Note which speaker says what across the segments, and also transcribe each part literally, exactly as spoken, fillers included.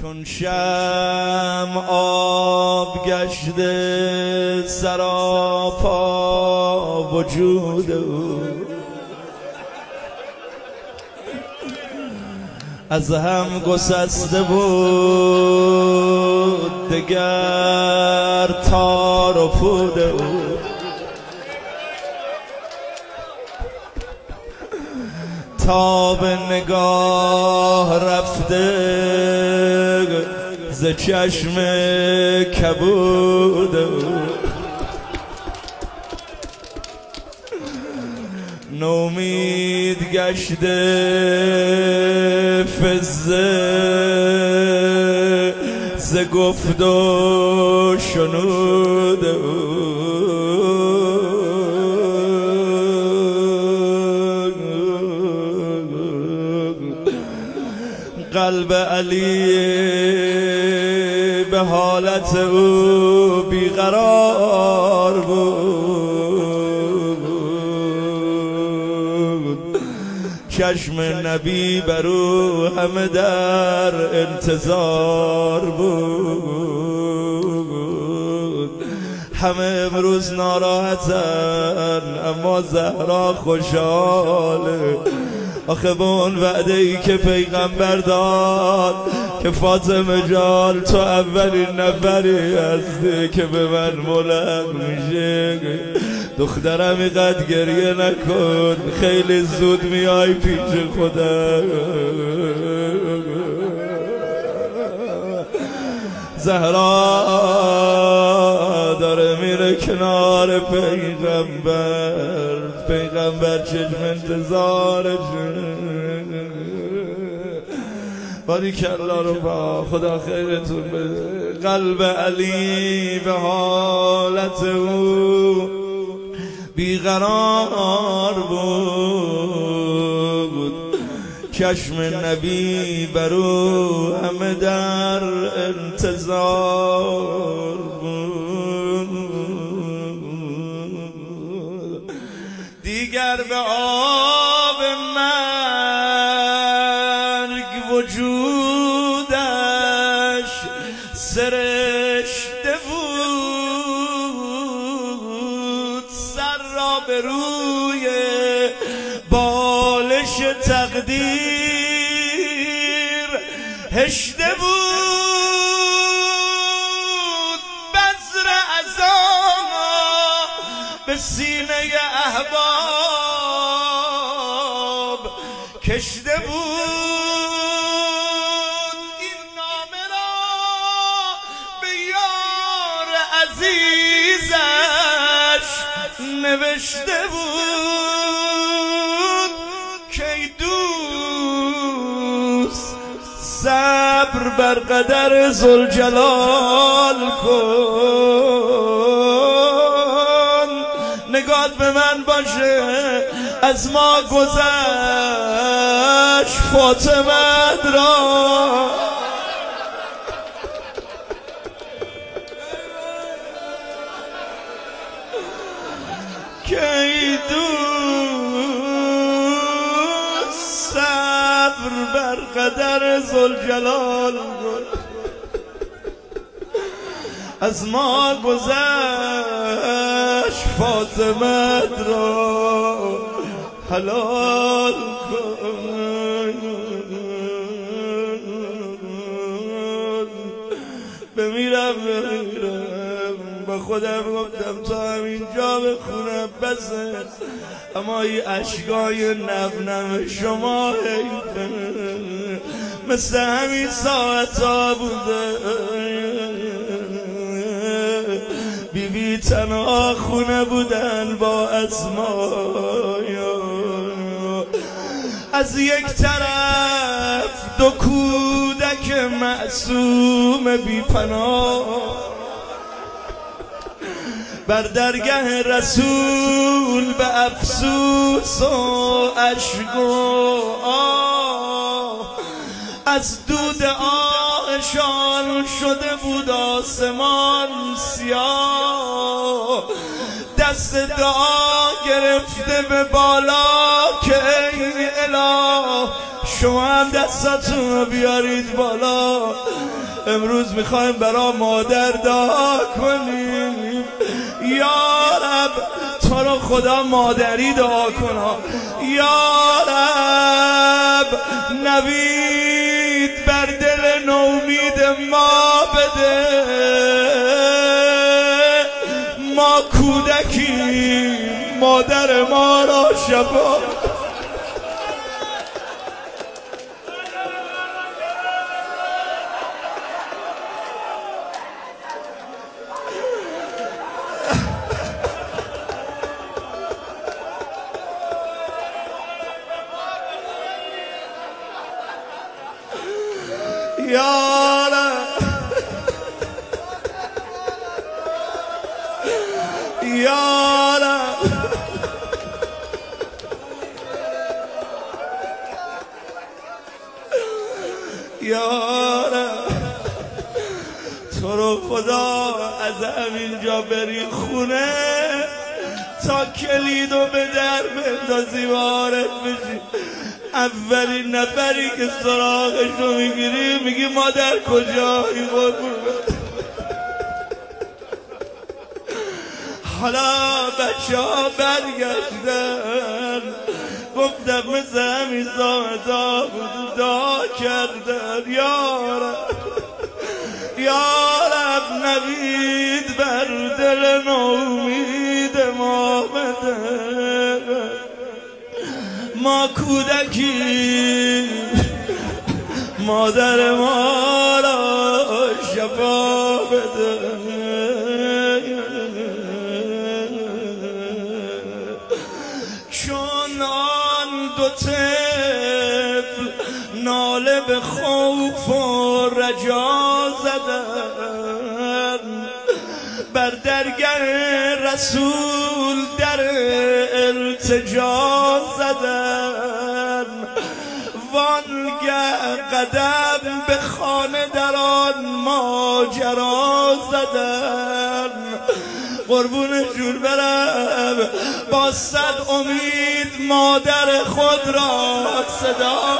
Speaker 1: چون شمع آب گشته سراپا وجود او، از هم گسسته بود دگر تار و پود او. تا به نگاه رفته ز چشم کبود او، نومید گشته فزه ز گفت و شنود او. قلب علی به حالت او بیقرار بود، چشم نبی بر او همه در انتظار بود. همه امروز ناراحتن اما زهرا خوشحاله، آخه به اون وعده ای که پیغمبر داد که فاطمه جان تو اولین نفری هستی که به من ملحق میشه. دخترم اینقدر گریه نکن، خیلی زود میای پیش خودم. زهرا داره میره کنار پیغمبر، پیغمبر چشم انتظارشه. باری کلا رو با خدا خیرتون بده. قلب علی به حالت او بیقرار بود، چشم نبی بر او همه در انتظار بود. دیگر به آب مرگ وجودش سرشته بود، سر را به روی بالش تقدیر هشته بود. بذر عزا به سینه احباب کشته بود. این نامه را به یار عزیزش نوشته بود که ای دوست صبر بر قدر ذوالجلال کن، نگات به من باشه از ما گذشت فاطمه را. که ای دوست صبر بر قدر ذوالجلال کن، از ما گذشت فاطمه را حلال کن. بمیرم بمیرم با خودم گفتم تا همینجا بخونم بسه، اما این اشکای نبنم شما حیفه، مثل همین ساعت ها بوده. بی بی تنها خونه بودن با اسما، از یک طرف دو کودک معصوم بی پناه بر درگه رسول به افسوس و اشک و آه، از دود آهشان شده بود آسمان سیاه. دست دعا گرفته به بالا که ای اله شما هم دستاتون رو بیارید بالا. امروز میخوایم برا مادر دعا کنیم. یا رب تو رو خدا مادری دعا کن. یا رب نوید بر دل نومید ما بده. ما کودکی مادر ما را شفا. یا رب یا رب یا رب تو رو خدا از همینجا بری خونه تا کلیدو به در بندازی وارد بشی. اولین نفری که سراغش رو میگیری میگی مادر کجایی قربون. حالا بچه ها برگشتن گفتم مثل همین زامتا بود دعا کردن. یا رب یا رب نوید بر دل نومید ما بده. ما کودکی مادر ما را شفا بده. چون آن دو طفل ناله به خوف و رجا زدن بر درگه رسول در التجا زدن. وانگه قدم به خانه در آن ماجرا زدن. قربونشون برم با صد امید مادر خود را صدا.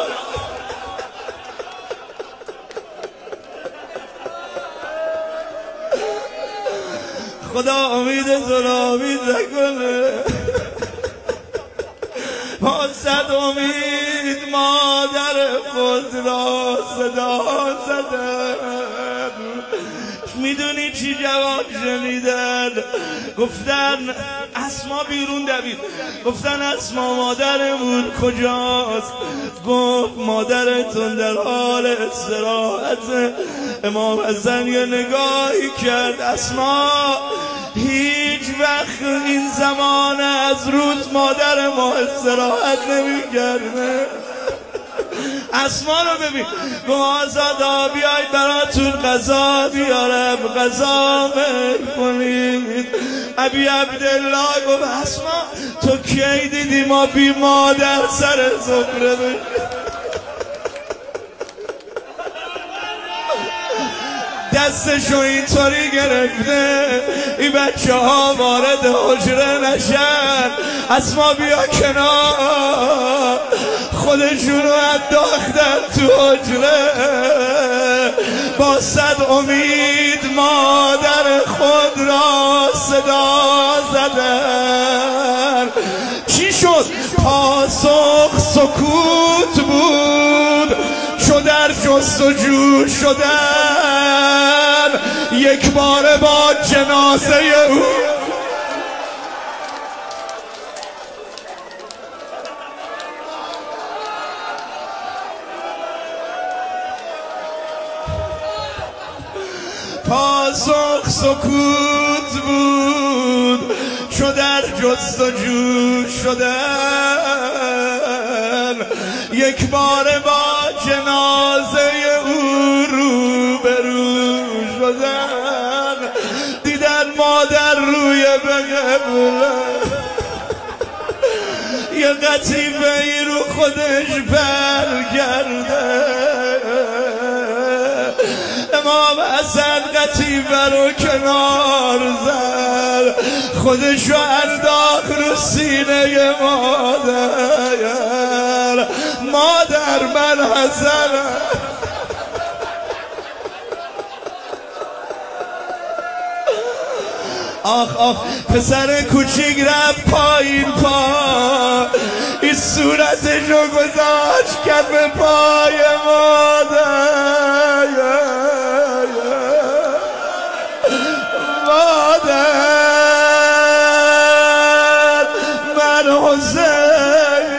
Speaker 1: خدا امیدتون امید نکنه. با صد امید مادر خود را صدا زدن. میدونی چی جواب شنیدن؟ گفتن اسما بیرون دوید. گفتن اسما مادرمون کجاست؟ گفت مادرتون در حال استراحت. امام حسن یه نگاهی کرد. اسما هیچ وقت این زمان از روز مادر ما استراحت نمی کرده. اسما رو ببین. گو آزادا بیای براتون غذا بیارم غذا میکنید. ابی عبدالله گفت اسما تو کی دیدی ما بی مادر سر سفره بشیم؟ دستشو اینطوری گرفته این بچه ها وارد حجره نشن. اسما بیا کنار. خودشونو انداختن تو حجره. با صد امید مادر خود را صدا زدن. چی شد؟ پاسخ سکوت بود. چو در جستجو شدن یک بار با جنازه او. پاسخ سکوت بود. چو در جستجو شدن یک بار با جنازه او روبرو شدن. دیدن مادر روی بقبله یه قطیفه ای رو خودش پر کرده. امام حسن قطیفه رو کنار زد. خودشو انداخت رو سینه مادر. مادر من حسنم. آخ آخ پسر کوچیک رفت پایین پا، این صورتشو گذاشت کف پای مادر. مادر من حسین.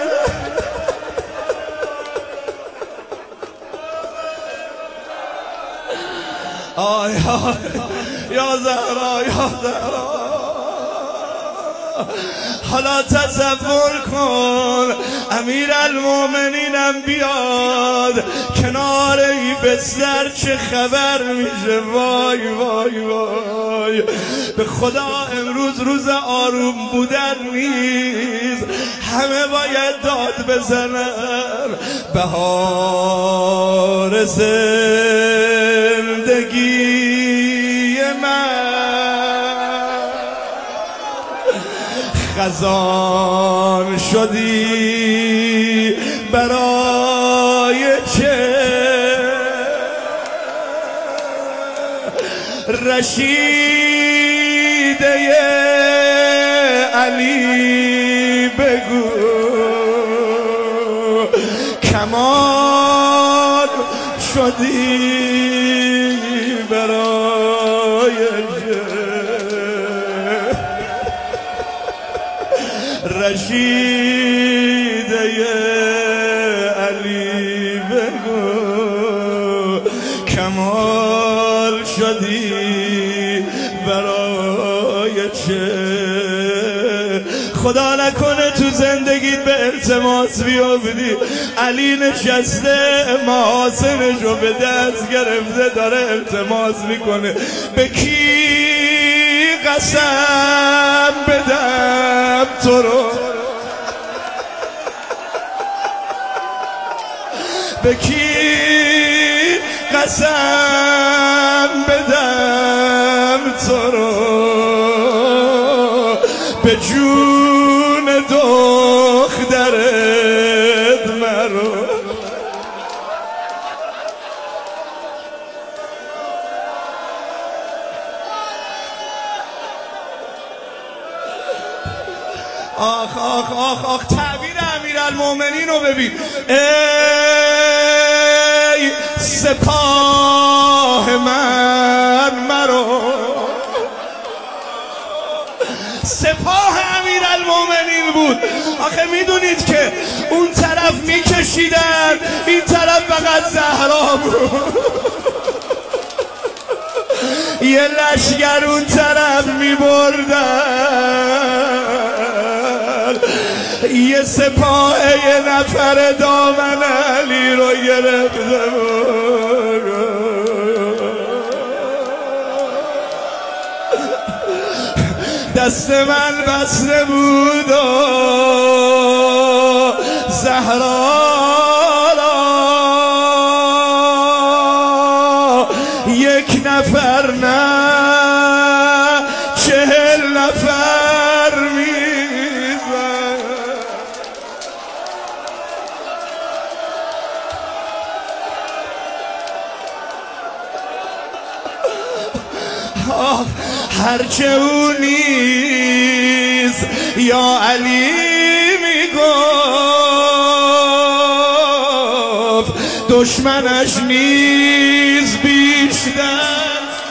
Speaker 1: آی آی یا زهرا یا زهرا. حالا تصور کن امیرالمومنینم بیاد کنار این بستر، چه خبر میشه؟ وای وای وای. به خدا امروز روز آروم بودن نیست، همه باید داد بزنن. بهار زندگی من خزان شدی برای چه؟ رشیده علی بگو کمان شدی برای چه؟ رشیده علی بگو کمال شدی برای چه؟ خدا نکنه تو زندگیت به التماس بیافتی، علی نشسته محاسنشو به دست گرفته داره التماس میکنه. به کی قسم بدم تو رو؟ به کی قسم بدم تو رو؟ به جون دخترت مرو. آخ آخ آخ آخ تعبیر امیرالمومنین رو ببین. ای سپاه من مرو، سپاه امیرالمومنین بود. آخه میدونید که اون طرف میکشیدن، این طرف فقط زهرا بود. یه لشگر اون طرف میبردن، یه سپاه یه نفر دامن علی رو گرفته بود. دست من بسته بود و زهرا یک نفر نه چهل نفر میزن. هرچه او نیست یا علی میگفت، دشمنش نیز بیشتر.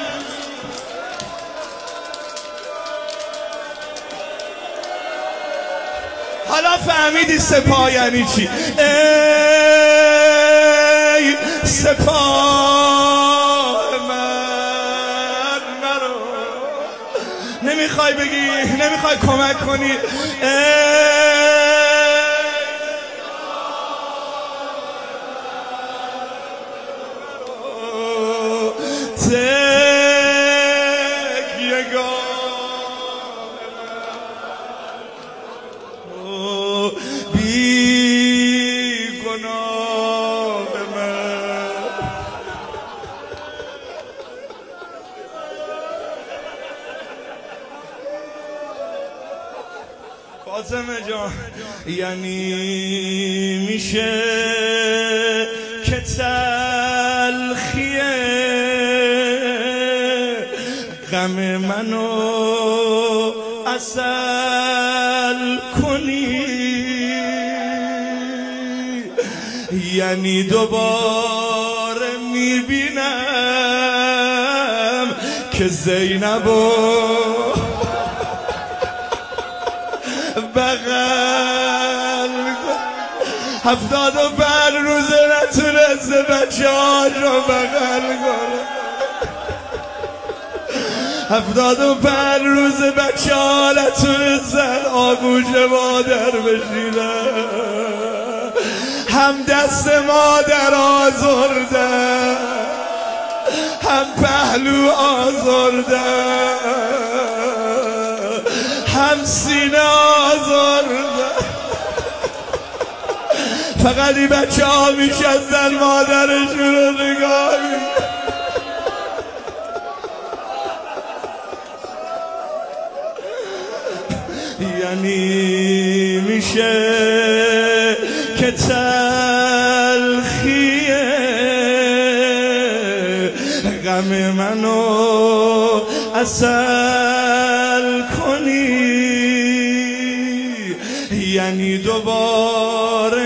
Speaker 1: حالا فهمیدی سپاه یعنی چی؟ ای سپاه من مرو. نمیخوای بگی، نمیخوای کمک کنی؟ ای فاطمه جان یعنی میشه غم منو عسل کنی، یعنی دوباره میبینم که زینبو بغل هفتاد و پنج روزه نتونسته بچه هاش رو بغل کنه، هفتاد و پنج روزه بچه ها نتونستن آغوش مادر بشینه، هم دست مادر آزرده هم پهلو آزرده هم سینه آزرده، فقط این بچه ها میشستن مادرشون رو نگاه می‌کردن. یعنی میشه که تلخیه غم منو عسل کنی، یعنی دوباره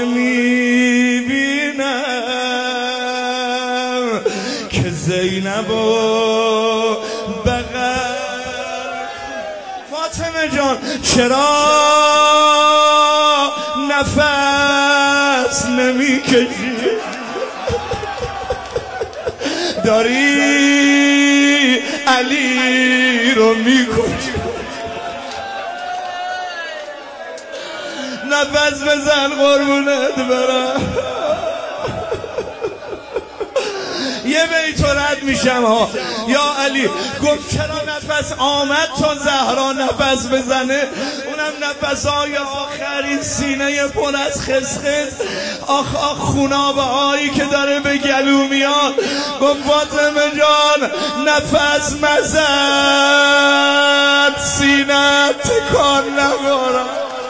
Speaker 1: میبینم که زینبو بغل. فاطمه جان چرا نفس نمیکشی؟ داری علی رو میکشی. نفس بزن قربونت برم. یه بیت رد میشم ها. یا علی گفت چرا نفس آمد تا زهرا نفس بزنه، اونم نفسهای آخری سینه پر از خسخس. آخ آخ خونابه هایی که داره به گلو میاد. گفت فاطمه جان نفس مزد سینه تکان نخورم.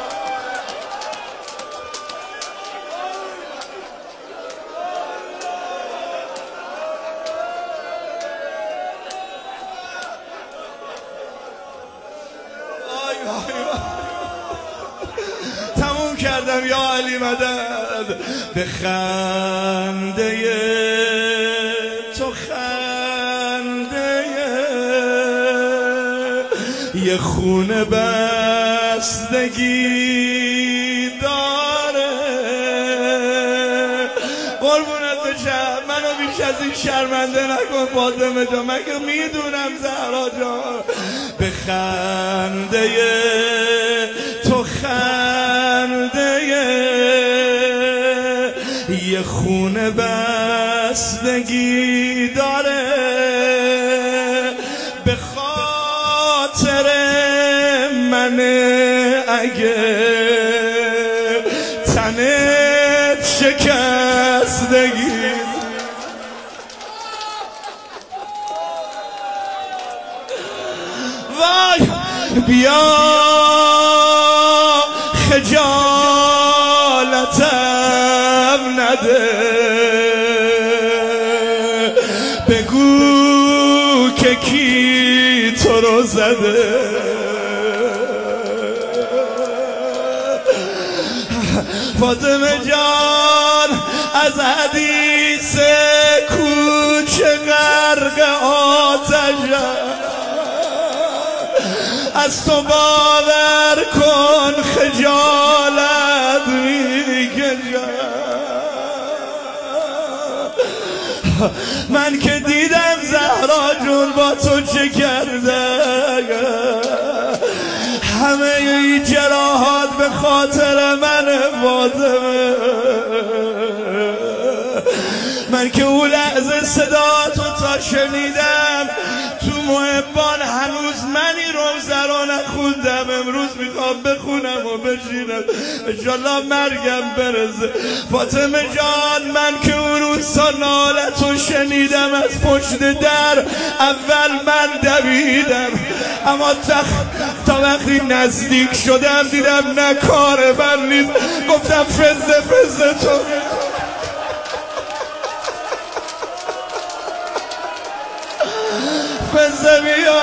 Speaker 1: تموم کردم یا علی مدد. به خنده تو خنده یه خونه بستگی داره. قربونت بشم منو بیش از این شرمنده نکن فاطمه جان، مگه میدونم زهرا جان. به خنده تو خنده یه خونه بستگی داره. به خاطر من اگه تنت شکستگی، وای بیا خجالتم نده، بگو که کی تو رو زده. فاطمه جان از حدیث کوچه غرق آتشم، از تو باور کن خجالت میکشم. من که دیدم زهرا جون با تو چه کرده، همه این جراحات به خاطر من فاطمه. من که اون لحظه صدا تو تا شنیدم تو محبان هنوز منی روزه رو نخوندم، امروز میخوام بخونم و بشینم انشالله مرگم برسه. فاطمه جان من که اون روزا نالتو شنیدم از پشت در، اول من دویدم، اما تا وقتی نزدیک شدم دیدم نه کار من نیست. گفتم فزه فزه تو فزه بیا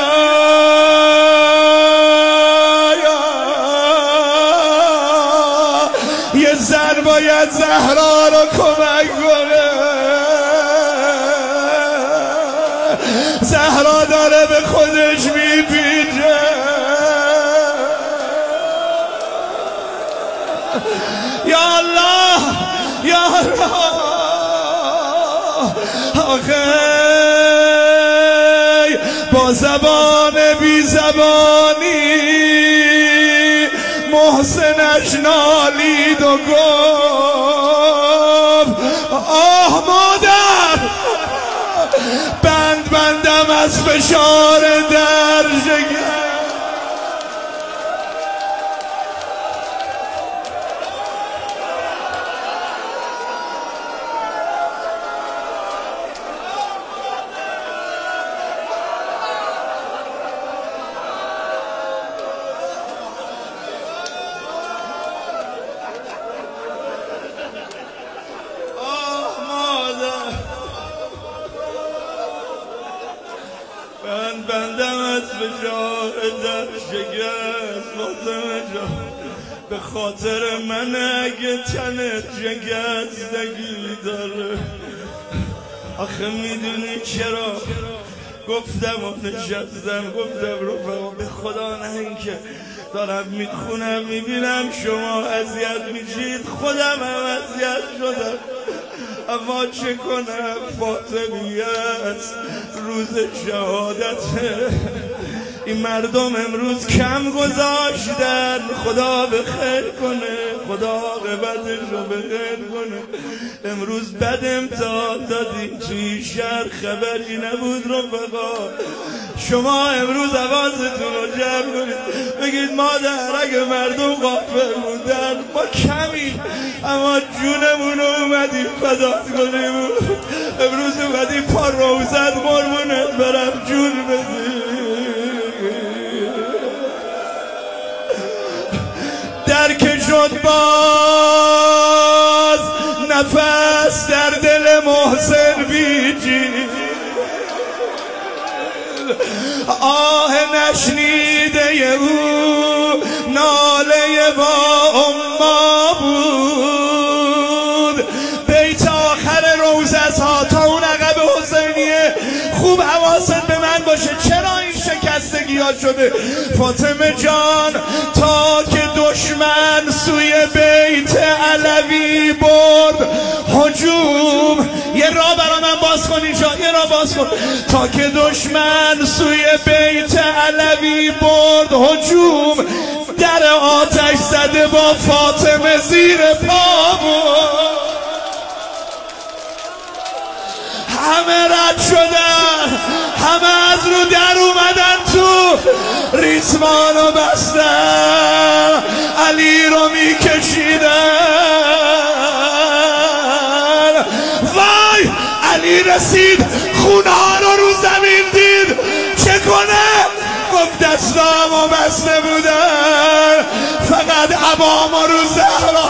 Speaker 1: یه زن باید زهرا رو کمک کنه. زهرا داره به خودش میپیچه. یا الله یا الله آخه با زبان بی زبانی محسنش نالید و گفت آه مادر بند بندم از فشار در جگر. من بندم از فشار در شکست فاطمه جان، به خاطر من اگه تنت شکستگی داره. آخه میدونی چرا گفتم و نشستم گفتم رفقا به خدا نه اینکه دارم میخونم میبینم شما اذیت میشید، خودم هم اذیت شدم، اما چه کنم فاطمیت روز شهادته. این مردم امروز کم گذاشتن، خدا به خیر کنه، خدا عاقبتش رو به خیر کنه. امروز بد امتحان دادیم توی شهر خبری نبود رفقا. شما امروز حواستون رو جمع کنید بگید مادر اگه مردم غافل بودن ما کمی اما جونمون رو اومدیم فدات کنیم. امروز اومدیم پا روزت قربونت برم جون بدیم. درک شد باز نفس در دل محسن بیجید، آه نشنیده او ناله با اما بود. بیت آخر روزت ها تا اون عقب حسینیه خوب حواست به من باشه. چرا این شکستگی ها شده فاطمه جان؟ تا که دشمن سوی بیت علوی برد هجوم. یه راه برا من باز کن اینجا، یه راه باز کن. تا که دشمن سوی بیت علوی برد هجوم، در آتش زده با فاطمه زیر پا بود. همه رد شدن، همه از رو در اومدن تو، ریسمانو بستن، علی رو میکشیدن. وای علی رسید خونه ها رو رو زمین دید، چه کنه؟ گفت دستامو بسته بودن، فقط عبامو رو زهرا.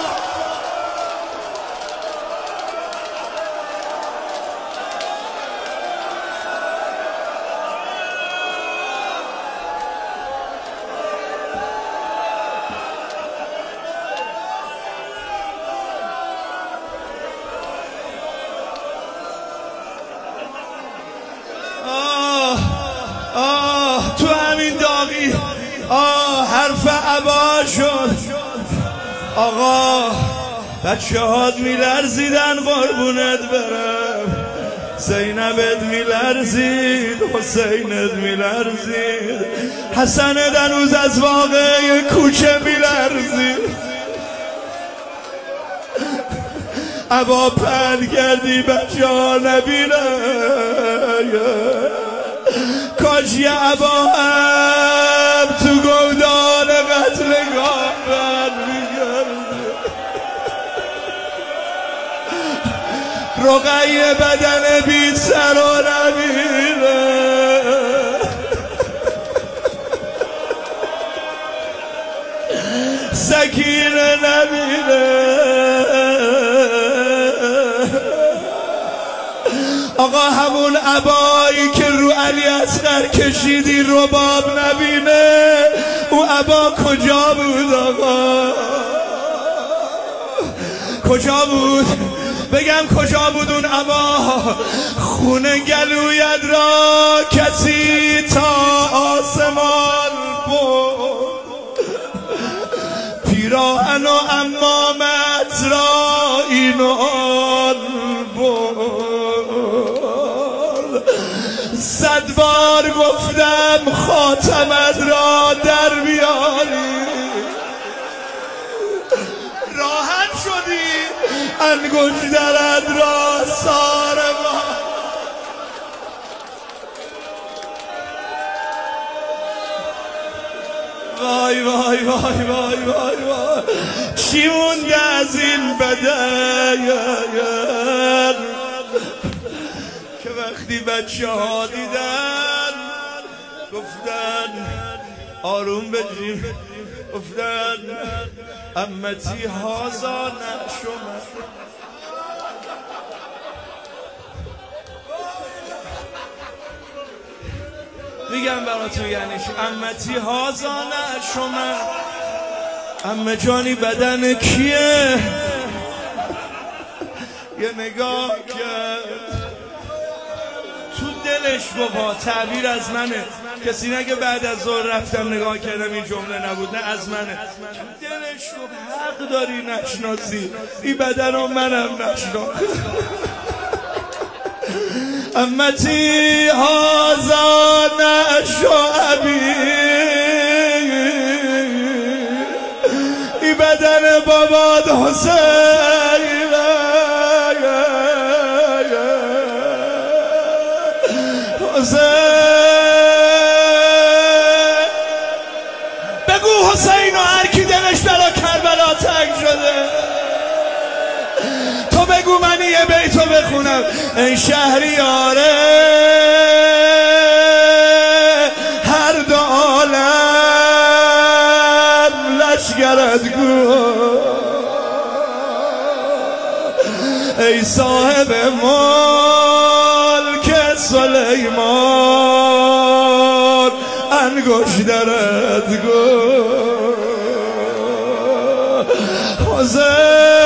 Speaker 1: تو همین داغی آه حرف عبا شد. آقا بچه هات میلرزیدن قربونت برم، زینبت میلرزید، حسینت میلرزید، حسن دنوز از واقع کوچه میلرزید. عبا پل کردی بچه ها نبیرن، کاش یه عبا هم تو گودال قتلگاه بر میگرده. رقیه بدن بی سر و نمیره، سکینه نمیره. آقا همون عبایی که رو علی اصغر کشیدی رباب نبینه، او عبا کجا بود آقا؟ کجا بود؟ بگم کجا بود اون عبا؟ خونه گلویت را کسی تا آسمان بود، پیراهن و عمامت را این و آن بود. صد بار گفتم خاتمت را در بیاری، راحت شدی انگشترت را ساربان. وای وای وای وای وای وای، چی مونده از این بدن که وقتی بچه ها دیدن گفتن آروم بجی، گفتن امتی هازا نشومه. میگم براتون یعنی چی امتی هازا نشومه. امه جانی بدن کیه؟ یه نگاه کرد تو دلش، بابا تعبیر از منه، کسی نگه بعد از ظهر رفتم نگاه کردم این جمله نبود، نه از منه. تو دلش گفت حق داری نشناسی این بدن رو منم نشناخت. امتی هازا نشو ابی، ای بدن باباد حسین، بگو حسین و هر کی دلش برا کربلا تنگ شده، تو بگو من یه بیتو بخونم. ای شهریاره هر دو عالم لشگرت گو، ای صاحب ملک سلیمان انگشترت گو. حسین